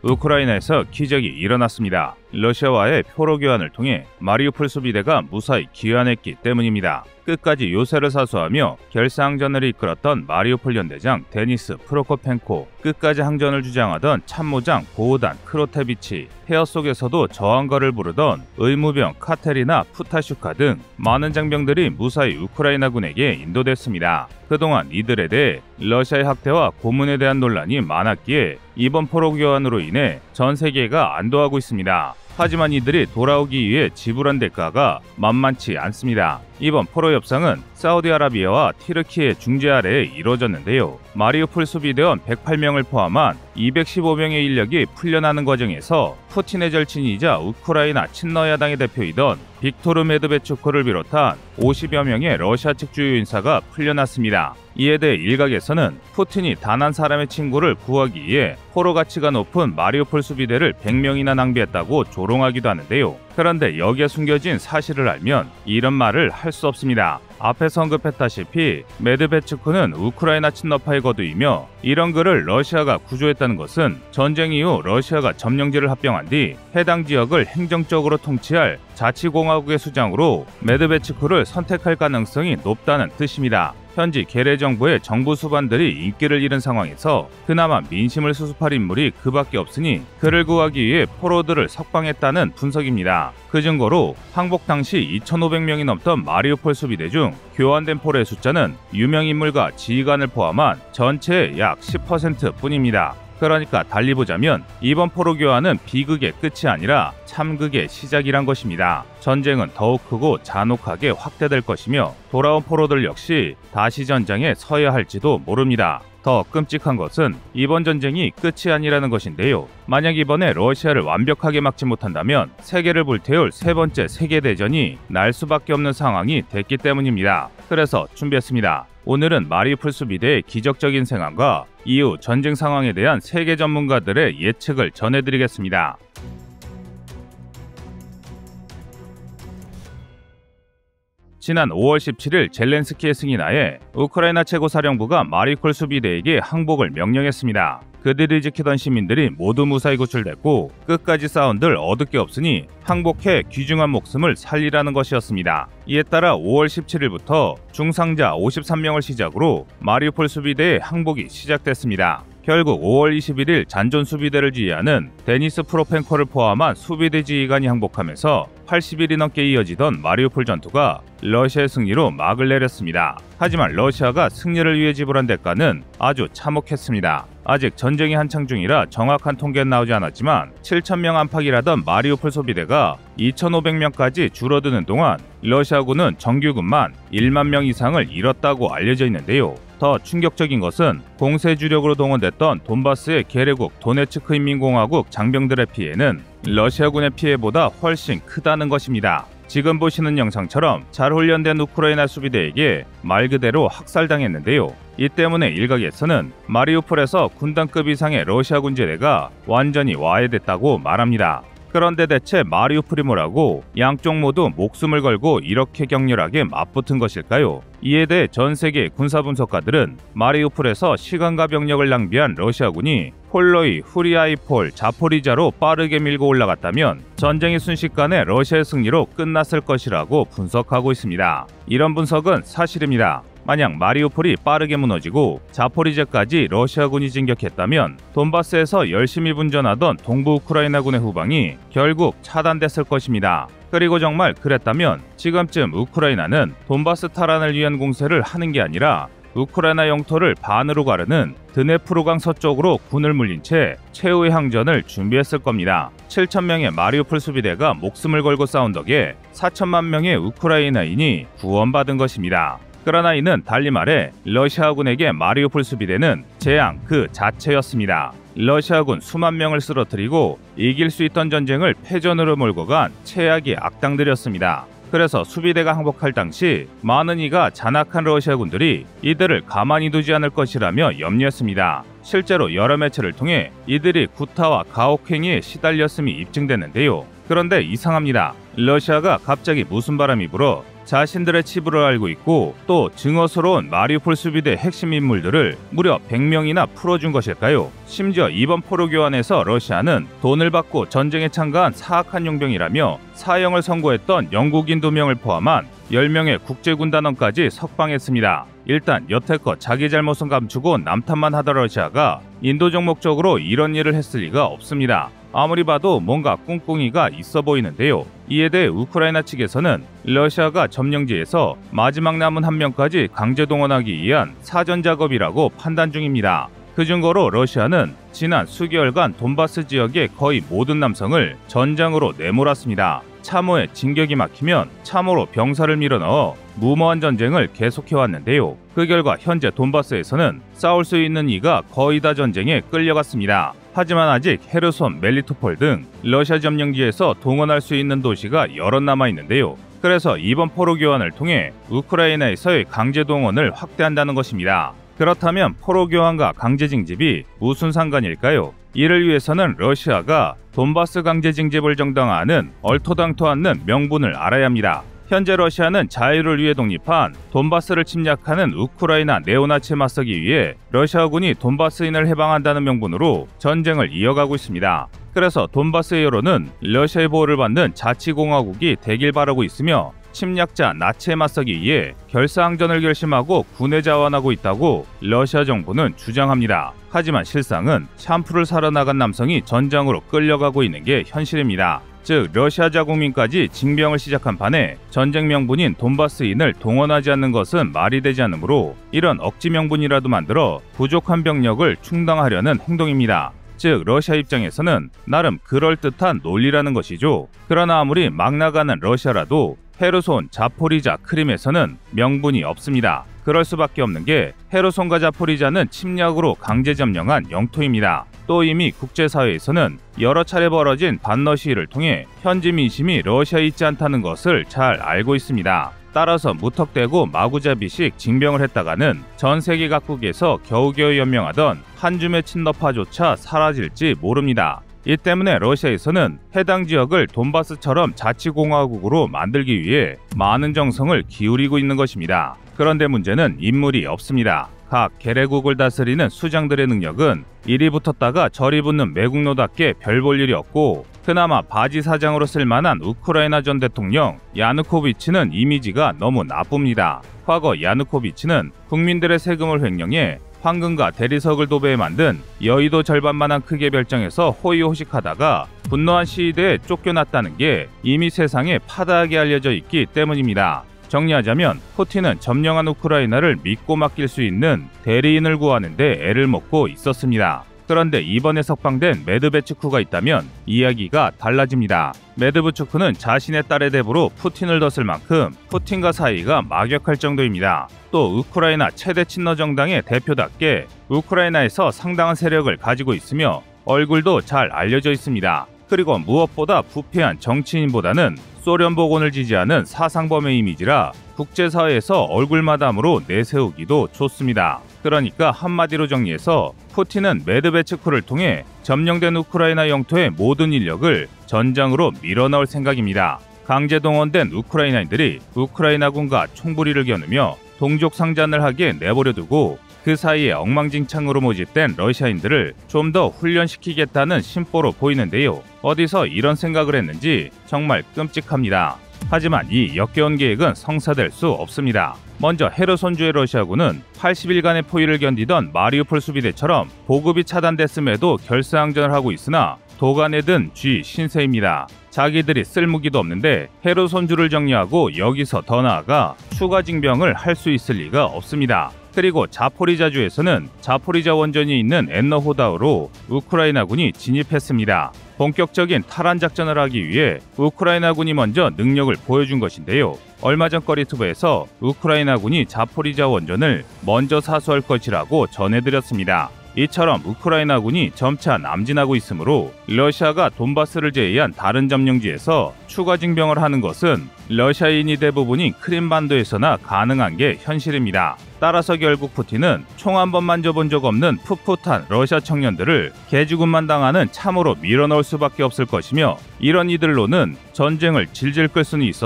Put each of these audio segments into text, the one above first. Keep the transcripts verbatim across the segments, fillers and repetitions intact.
우크라이나에서 기적이 일어났습니다. 러시아와의 포로 교환을 통해 마리우폴 수비대가 무사히 귀환했기 때문입니다. 끝까지 요새를 사수하며 결사항전을 이끌었던 마리우폴 연대장 데니스 프로코펜코, 끝까지 항전을 주장하던 참모장 보호단 크로테비치, 폐허 속에서도 저항거를 부르던 의무병 카테리나 푸타슈카 등 많은 장병들이 무사히 우크라이나군에게 인도됐습니다. 그동안 이들에 대해 러시아의 학대와 고문에 대한 논란이 많았기에 이번 포로 교환으로 인해 전 세계가 안도하고 있습니다. 하지만 이들이 돌아오기 위해 지불한 대가가 만만치 않습니다. 이번 포로 협상은 사우디아라비아와 튀르키예 중재 아래에 이루어졌는데요. 마리우폴 수비대원 백팔 명을 포함한 이백십오 명의 인력이 풀려나는 과정에서 푸틴의 절친이자 우크라이나 친러 야당의 대표이던 빅토르 메드베추크를 비롯한 오십여 명의 러시아 측 주요 인사가 풀려났습니다. 이에 대해 일각에서는 푸틴이 단 한 사람의 친구를 구하기 위해 포로 가치가 높은 마리우폴 수비대를 백 명이나 낭비했다고 조롱하기도 하는데요. 그런데 여기에 숨겨진 사실을 알면 이런 말을 할 수 없습니다. 앞에서 언급했다시피 메드베추크는 우크라이나 친러파의 거두이며 이런 그를 러시아가 구조했다는 것은 전쟁 이후 러시아가 점령지를 합병한 뒤 해당 지역을 행정적으로 통치할 자치공화국의 수장으로 메드베추크를 선택할 가능성이 높다는 뜻입니다. 현지 게레 정부의 정부 수반들이 인기를 잃은 상황에서 그나마 민심을 수습할 인물이 그밖에 없으니 그를 구하기 위해 포로들을 석방했다는 분석입니다. 그 증거로 항복 당시 이천오백 명이 넘던 마리우폴 수비대 중 교환된 포로의 숫자는 유명인물과 지휘관을 포함한 전체의 약 십 퍼센트 뿐입니다. 그러니까 달리 보자면 이번 포로 교환은 비극의 끝이 아니라 참극의 시작이란 것입니다. 전쟁은 더욱 크고 잔혹하게 확대될 것이며 돌아온 포로들 역시 다시 전장에 서야 할지도 모릅니다. 더 끔찍한 것은 이번 전쟁이 끝이 아니라는 것인데요. 만약 이번에 러시아를 완벽하게 막지 못한다면 세계를 불태울 세 번째 세계대전이 날 수밖에 없는 상황이 됐기 때문입니다. 그래서 준비했습니다. 오늘은 마리우폴 수비대의 기적적인 생환과 이후 전쟁 상황에 대한 세계 전문가들의 예측을 전해드리겠습니다. 지난 오월 십칠일 젤렌스키의 승인하에 우크라이나 최고사령부가 마리우폴 수비대에게 항복을 명령했습니다. 그들이 지키던 시민들이 모두 무사히 구출됐고 끝까지 싸운들 얻을 게 없으니 항복해 귀중한 목숨을 살리라는 것이었습니다. 이에 따라 오월 십칠일부터 중상자 오십삼 명을 시작으로 마리우폴 수비대의 항복이 시작됐습니다. 결국 오월 이십일일 잔존 수비대를 지휘하는 데니스 프로펜코를 포함한 수비대 지휘관이 항복하면서 팔십 일이 넘게 이어지던 마리우폴 전투가 러시아의 승리로 막을 내렸습니다. 하지만 러시아가 승리를 위해 지불한 대가는 아주 참혹했습니다. 아직 전쟁이 한창 중이라 정확한 통계는 나오지 않았지만 칠천 명 안팎이라던 마리우폴 소비대가 이천오백 명까지 줄어드는 동안 러시아군은 정규군만 일만 명 이상을 잃었다고 알려져 있는데요. 더 충격적인 것은 공세 주력으로 동원됐던 돈바스의 계례국 도네츠크 인민공화국 장병들의 피해는 러시아군의 피해보다 훨씬 크다는 것입니다. 지금 보시는 영상처럼 잘 훈련된 우크라이나 수비대에게 말 그대로 학살당했는데요. 이 때문에 일각에서는 마리우폴에서 군단급 이상의 러시아 군제대가 완전히 와해됐다고 말합니다. 그런데 대체 마리우폴이 뭐라고 양쪽 모두 목숨을 걸고 이렇게 격렬하게 맞붙은 것일까요? 이에 대해 전 세계 군사 분석가들은 마리우폴에서 시간과 병력을 낭비한 러시아군이 폴로이, 후리아이폴, 자포리자로 빠르게 밀고 올라갔다면 전쟁이 순식간에 러시아의 승리로 끝났을 것이라고 분석하고 있습니다. 이런 분석은 사실입니다. 만약 마리우폴이 빠르게 무너지고 자포리제까지 러시아군이 진격했다면 돈바스에서 열심히 분전하던 동부 우크라이나군의 후방이 결국 차단됐을 것입니다. 그리고 정말 그랬다면 지금쯤 우크라이나는 돈바스 탈환을 위한 공세를 하는 게 아니라 우크라이나 영토를 반으로 가르는 드네프르강 서쪽으로 군을 물린 채 최후의 항전을 준비했을 겁니다. 칠천 명의 마리우폴 수비대가 목숨을 걸고 싸운 덕에 사천만 명의 우크라이나인이 구원받은 것입니다. 그러나 이는 달리 말해 러시아군에게 마리우폴 수비대는 재앙 그 자체였습니다. 러시아군 수만 명을 쓰러뜨리고 이길 수 있던 전쟁을 패전으로 몰고 간 최악의 악당들이었습니다. 그래서 수비대가 항복할 당시 많은 이가 잔악한 러시아군들이 이들을 가만히 두지 않을 것이라며 염려했습니다. 실제로 여러 매체를 통해 이들이 구타와 가혹행위에 시달렸음이 입증됐는데요. 그런데 이상합니다. 러시아가 갑자기 무슨 바람이 불어 자신들의 치부를 알고 있고 또 증오스러운 마리우폴 수비대 핵심 인물들을 무려 백 명이나 풀어준 것일까요? 심지어 이번 포로 교환에서 러시아는 돈을 받고 전쟁에 참가한 사악한 용병이라며 사형을 선고했던 영국인 두 명을 포함한 열 명의 국제군단원까지 석방했습니다. 일단 여태껏 자기 잘못은 감추고 남탓만 하던 러시아가 인도적 목적으로 이런 일을 했을 리가 없습니다. 아무리 봐도 뭔가 꿍꿍이가 있어 보이는데요. 이에 대해 우크라이나 측에서는 러시아가 점령지에서 마지막 남은 한 명까지 강제 동원하기 위한 사전 작업이라고 판단 중입니다. 그 증거로 러시아는 지난 수개월간 돈바스 지역의 거의 모든 남성을 전장으로 내몰았습니다. 참호에 진격이 막히면 참호로 병사를 밀어넣어 무모한 전쟁을 계속해왔는데요. 그 결과 현재 돈바스에서는 싸울 수 있는 이가 거의 다 전쟁에 끌려갔습니다. 하지만 아직 헤르손, 멜리토폴 등 러시아 점령지에서 동원할 수 있는 도시가 여럿 남아있는데요. 그래서 이번 포로 교환을 통해 우크라이나에서의 강제 동원을 확대한다는 것입니다. 그렇다면 포로 교환과 강제 징집이 무슨 상관일까요? 이를 위해서는 러시아가 돈바스 강제 징집을 정당화하는 얼토당토 않는 명분을 알아야 합니다. 현재 러시아는 자유를 위해 독립한 돈바스를 침략하는 우크라이나 네오나치에 맞서기 위해 러시아군이 돈바스인을 해방한다는 명분으로 전쟁을 이어가고 있습니다. 그래서 돈바스의 여론은 러시아의 보호를 받는 자치공화국이 되길 바라고 있으며 침략자 나치에 맞서기 위해 결사항전을 결심하고 군에 자원하고 있다고 러시아 정부는 주장합니다. 하지만 실상은 샴푸를 사러 나간 남성이 전장으로 끌려가고 있는 게 현실입니다. 즉 러시아 자국민까지 징병을 시작한 판에 전쟁 명분인 돈바스인을 동원하지 않는 것은 말이 되지 않으므로 이런 억지 명분이라도 만들어 부족한 병력을 충당하려는 행동입니다. 즉 러시아 입장에서는 나름 그럴듯한 논리라는 것이죠. 그러나 아무리 막 나가는 러시아라도 헤르손, 자포리자, 크림에서는 명분이 없습니다. 그럴 수밖에 없는 게 헤르손과 자포리자는 침략으로 강제 점령한 영토입니다. 또 이미 국제사회에서는 여러 차례 벌어진 반러 시위를 통해 현지 민심이 러시아에 있지 않다는 것을 잘 알고 있습니다. 따라서 무턱대고 마구잡이식 징병을 했다가는 전 세계 각국에서 겨우겨우 연명하던 한 줌의 친러파조차 사라질지 모릅니다. 이 때문에 러시아에서는 해당 지역을 돈바스처럼 자치공화국으로 만들기 위해 많은 정성을 기울이고 있는 것입니다. 그런데 문제는 인물이 없습니다. 각 계례국을 다스리는 수장들의 능력은 이리 붙었다가 저리 붙는 매국노답게 별 볼 일이 없고 그나마 바지 사장으로 쓸만한 우크라이나 전 대통령 야누코비치는 이미지가 너무 나쁩니다. 과거 야누코비치는 국민들의 세금을 횡령해 황금과 대리석을 도배해 만든 여의도 절반만한 크기의 별장에서 호의호식하다가 분노한 시위대에 쫓겨났다는 게 이미 세상에 파다하게 알려져 있기 때문입니다. 정리하자면 푸틴은 점령한 우크라이나를 믿고 맡길 수 있는 대리인을 구하는데 애를 먹고 있었습니다. 그런데 이번에 석방된 메드베추크가 있다면 이야기가 달라집니다. 메드베추크는 자신의 딸의 대부로 푸틴을 뒀을 만큼 푸틴과 사이가 막역할 정도입니다. 또 우크라이나 최대 친러 정당의 대표답게 우크라이나에서 상당한 세력을 가지고 있으며 얼굴도 잘 알려져 있습니다. 그리고 무엇보다 부패한 정치인보다는 소련 복원을 지지하는 사상범의 이미지라 국제사회에서 얼굴마담으로 내세우기도 좋습니다. 그러니까 한마디로 정리해서 푸틴은 메드베츠크를 통해 점령된 우크라이나 영토의 모든 인력을 전장으로 밀어넣을 생각입니다. 강제 동원된 우크라이나인들이 우크라이나군과 총부리를 겨누며 동족 상잔을 하게 내버려두고 그 사이에 엉망진창으로 모집된 러시아인들을 좀 더 훈련시키겠다는 심보로 보이는데요. 어디서 이런 생각을 했는지 정말 끔찍합니다. 하지만 이 역겨운 계획은 성사될 수 없습니다. 먼저 헤르손주의 러시아군은 팔십 일간의 포위를 견디던 마리우폴 수비대처럼 보급이 차단됐음에도 결사항전을 하고 있으나 도간에 든 쥐 신세입니다. 자기들이 쓸 무기도 없는데 헤르손주를 정리하고 여기서 더 나아가 추가 징병을 할 수 있을 리가 없습니다. 그리고 자포리자주에서는 자포리자 원전이 있는 엔너호다우로 우크라이나군이 진입했습니다. 본격적인 탈환 작전을 하기 위해 우크라이나군이 먼저 능력을 보여준 것인데요. 얼마 전 꺼리투브에서 우크라이나군이 자포리자 원전을 먼저 사수할 것이라고 전해드렸습니다. 이처럼 우크라이나군이 점차 남진하고 있으므로 러시아가 돈바스를 제외한 다른 점령지에서 추가 징병을 하는 것은 러시아인이 대부분인 크림반도에서나 가능한 게 현실입니다. 따라서 결국 푸틴은 총 한 번 만져본 적 없는 풋풋한 러시아 청년들을 개죽음만 당하는 참으로 밀어넣을 수밖에 없을 것이며 이런 이들로는 전쟁을 질질 끌 수는 있어도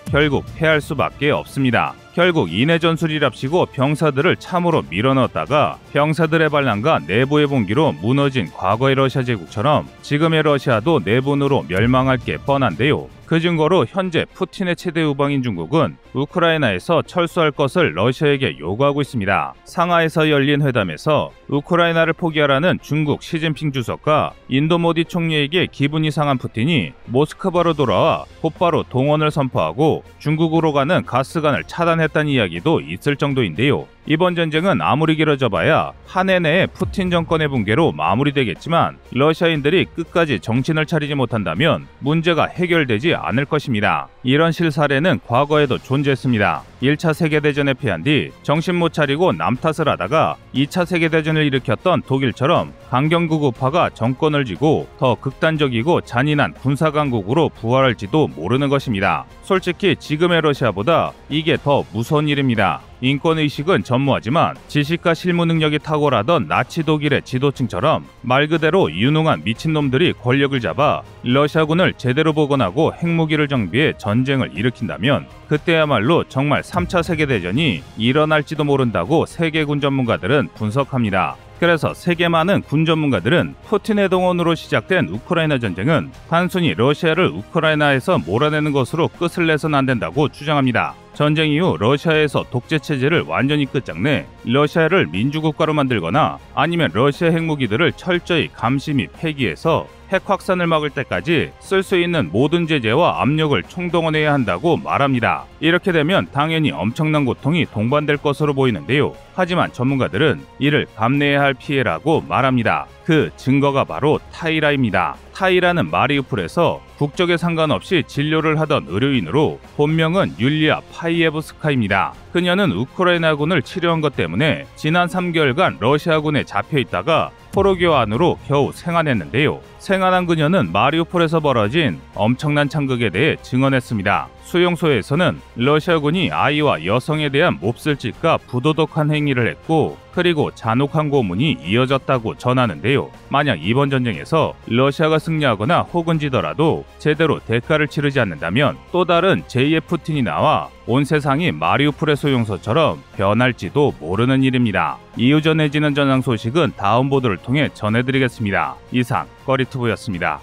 결국 패할 수밖에 없습니다. 결국 인해 전술이랍시고 병사들을 참으로 밀어넣었다가 병사들의 반란과 내부의 봉기로 무너진 과거의 러시아 제국처럼 지금의 러시아도 내분으로 멸망할 게 뻔한데요. 그 증거로 현재 푸틴의 최대 우방인 중국은 우크라이나에서 철수할 것을 러시아에게 요구하고 있습니다. 상하이에서 열린 회담에서 우크라이나를 포기하라는 중국 시진핑 주석과 인도 모디 총리에게 기분이 상한 푸틴이 모스크바로 돌아와 곧바로 동원을 선포하고 중국으로 가는 가스관을 차단했다는 이야기도 있을 정도인데요. 이번 전쟁은 아무리 길어져봐야 한 해 내에 푸틴 정권의 붕괴로 마무리되겠지만 러시아인들이 끝까지 정신을 차리지 못한다면 문제가 해결되지 않을 것입니다. 이런 실사례는 과거에도 존재했습니다. 일 차 세계대전에 패한 뒤 정신 못 차리고 남 탓을 하다가 이 차 세계대전을 일으켰던 독일처럼 강경국 우파가 정권을 쥐고 더 극단적이고 잔인한 군사강국으로 부활할지도 모르는 것입니다. 솔직히 지금의 러시아보다 이게 더 무서운 일입니다. 인권의식은 전무하지만 지식과 실무 능력이 탁월하던 나치 독일의 지도층처럼 말 그대로 유능한 미친놈들이 권력을 잡아 러시아군을 제대로 복원하고 핵무기를 정비해 전쟁을 일으킨다면 그때야말로 정말 삼 차 세계대전이 일어날지도 모른다고 세계군 전문가들은 분석합니다. 그래서 세계 많은 군 전문가들은 푸틴의 동원으로 시작된 우크라이나 전쟁은 단순히 러시아를 우크라이나에서 몰아내는 것으로 끝을 내선 안 된다고 주장합니다. 전쟁 이후 러시아에서 독재 체제를 완전히 끝장내 러시아를 민주국가로 만들거나 아니면 러시아 핵무기들을 철저히 감시 및 폐기해서 핵 확산을 막을 때까지 쓸 수 있는 모든 제재와 압력을 총동원해야 한다고 말합니다. 이렇게 되면 당연히 엄청난 고통이 동반될 것으로 보이는데요. 하지만 전문가들은 이를 감내해야 할 피해라고 말합니다. 그 증거가 바로 타이라입니다. 타이라는 마리우폴에서 국적에 상관없이 진료를 하던 의료인으로 본명은 율리아 파이에브스카입니다. 그녀는 우크라이나군을 치료한 것 때문에 지난 삼 개월간 러시아군에 잡혀 있다가 포로교 안으로 겨우 생還했는데요. 생還한 그녀는 마리우폴에서 벌어진 엄청난 창극에 대해 증언했습니다. 수용소에서는 러시아군이 아이와 여성에 대한 몹쓸짓과 부도덕한 행위를 했고 그리고 잔혹한 고문이 이어졌다고 전하는데요. 만약 이번 전쟁에서 러시아가 승리하거나 혹은 지더라도 제대로 대가를 치르지 않는다면 또 다른 제이의 푸틴이 나와 온 세상이 마리우폴의 소용소처럼 변할지도 모르는 일입니다. 이후 전해지는 전황 소식은 다음 보도를 통해 전해드리겠습니다. 이상 꺼리투브였습니다.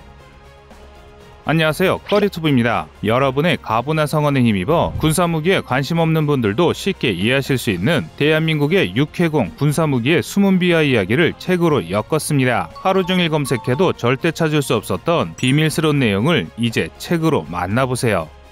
안녕하세요, 꺼리투브입니다. 여러분의 가부나 성원에 힘입어 군사무기에 관심 없는 분들도 쉽게 이해하실 수 있는 대한민국의 육해공 군사무기의 숨은 비하 이야기를 책으로 엮었습니다. 하루 종일 검색해도 절대 찾을 수 없었던 비밀스러운 내용을 이제 책으로 만나보세요.